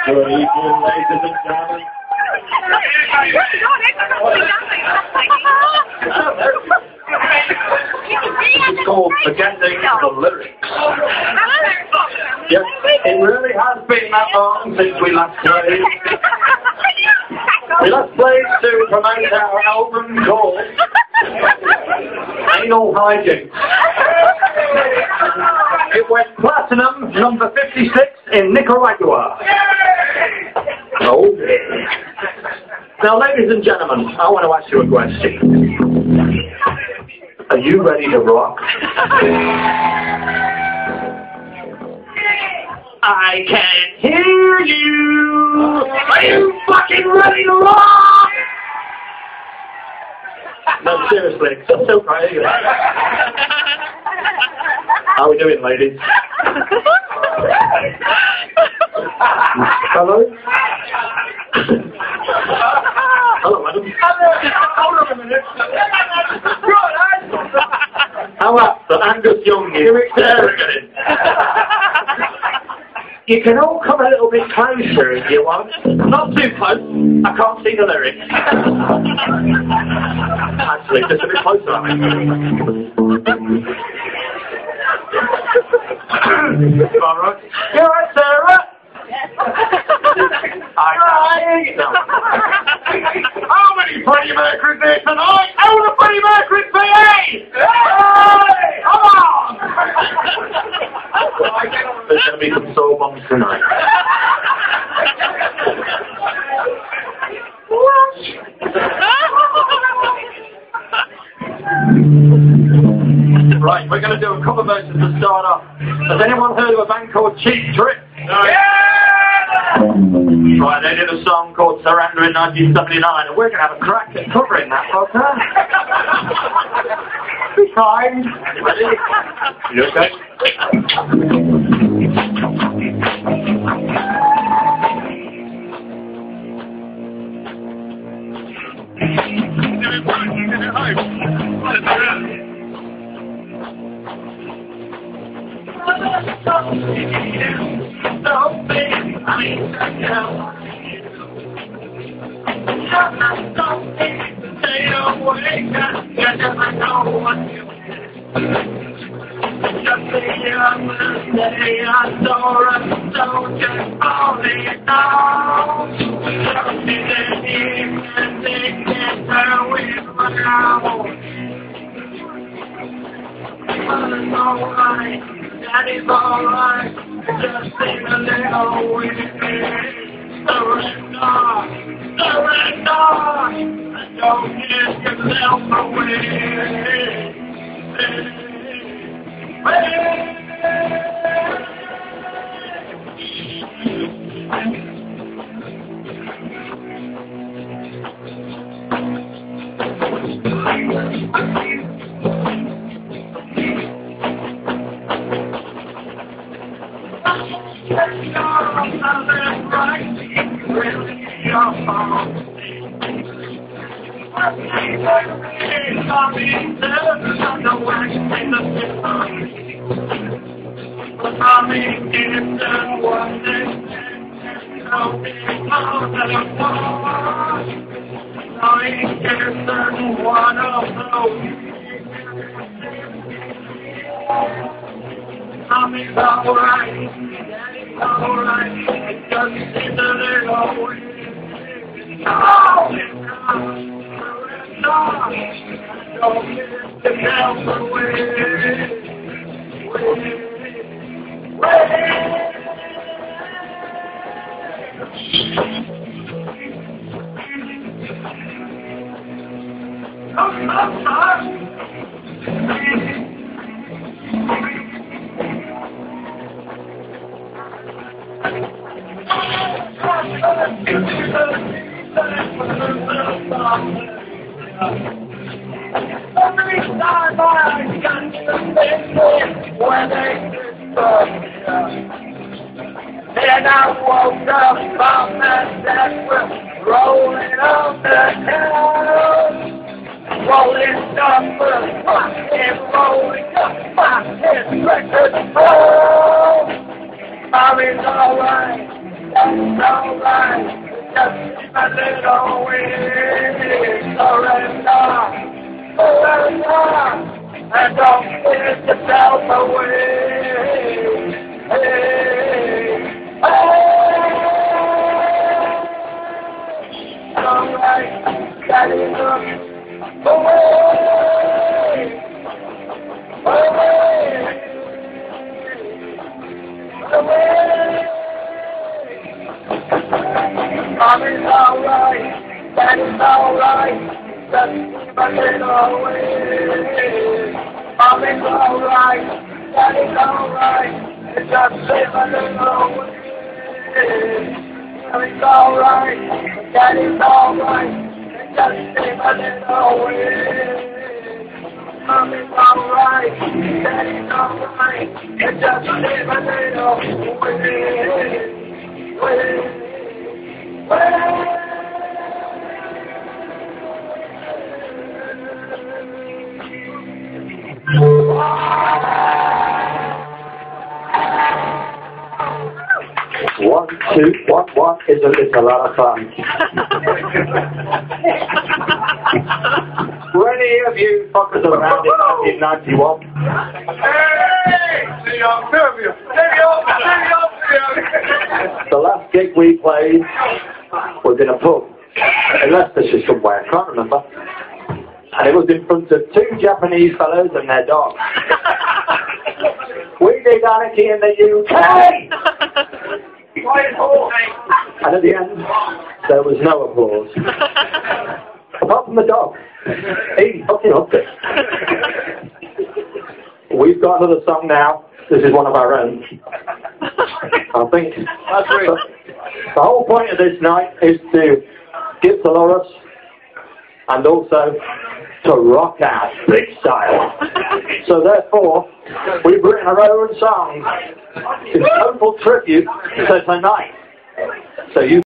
Good evening, ladies and gentlemen. It's called Forgetting the Lyrics. Yes, it really has been that long since we last played. We last played to promote our album called Anal Hijinks. It went platinum, number 56 in Nicaragua. Oh. Now, ladies and gentlemen, I want to ask you a question. Are you ready to rock? I can't hear you! Are you fucking ready to rock? No, seriously, I'm so proud of you. How are we doing, ladies? Hello? Hello, madam. Hold on a minute. How about the Angus Young here? Staring at it. You can all come a little bit closer if you want. Not too close. I can't see the lyrics. Actually, just a bit closer, I mean. All right. You all right, Sarah? Hi. No. How many Freddie Mercury's there tonight? How the Freddie Mercury's be? Hey! Come on! There's going to be some soul bombs tonight. Right, we're going to do a cover version to start off. Has anyone heard of a band called Cheap Trick? No. Yeah! Right, they did a song called Surrender in 1979, and we're going to have a crack at covering that, folks, huh? Be kind. Ready? You okay? That is alright, just sing a little with me. Surrender, surrender, and don't give yourself away. Then I woke up, found that was rolling on the hill. Rolling numbers, fucking rolling up, fucking records full. Mommy's alright, little way. Surrender, surrender, and don't give yourself away. Hey, alright, that is away, away, away. Mommy's alright, daddy's alright, just keep a little away. Mommy's alright, daddy's alright, just leave a little away. Mommy's alright, daddy's alright, just leave a little away. Mommy's alright, daddy's alright, just leave a little away. One, two, one is a lot of fun. Were any of you fuckers around in 1991? Hey! The last gig we played was in a pub in Leicestershire somewhere, I can't remember. And it was in front of two Japanese fellows and their dog. We did anarchy in the UK! And at the end, there was no applause. Apart from the dog. He fucking upped it. We've got another song now. This is one of our own. I think the whole point of this night is to give Dolores and also to rock out big style. So therefore, we've written our own song in total tribute to tonight. So you